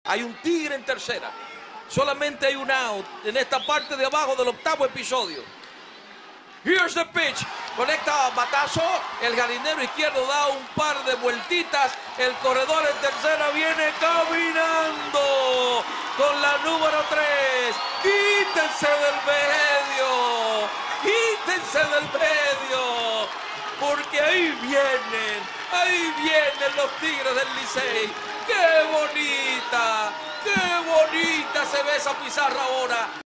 Hay un tigre en tercera. Solamente hay un out en esta parte de abajo del octavo episodio. Here's the pitch. Conecta batazo. El jardinero izquierdo da un par de vueltitas. El corredor en tercera viene caminando con la número 3. Quítense del medio. Quítense del medio. Porque ahí vienen los Tigres del Licey. ¡Qué bonita! ¡Qué bonita se ve esa pizarra ahora!